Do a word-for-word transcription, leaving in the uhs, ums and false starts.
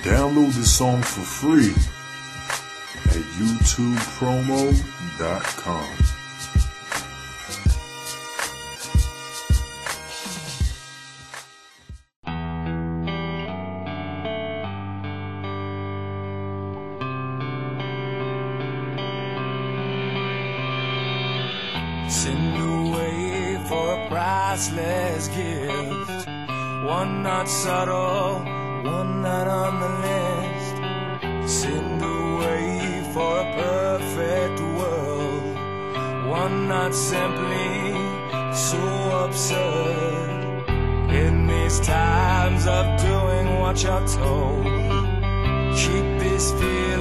Download the song for free at youtube promo dot com. Send away for a priceless gift, one not subtle, one not on the list. Send away for a perfect world, one not simply so absurd. In these times of doing what you're told, keep this fear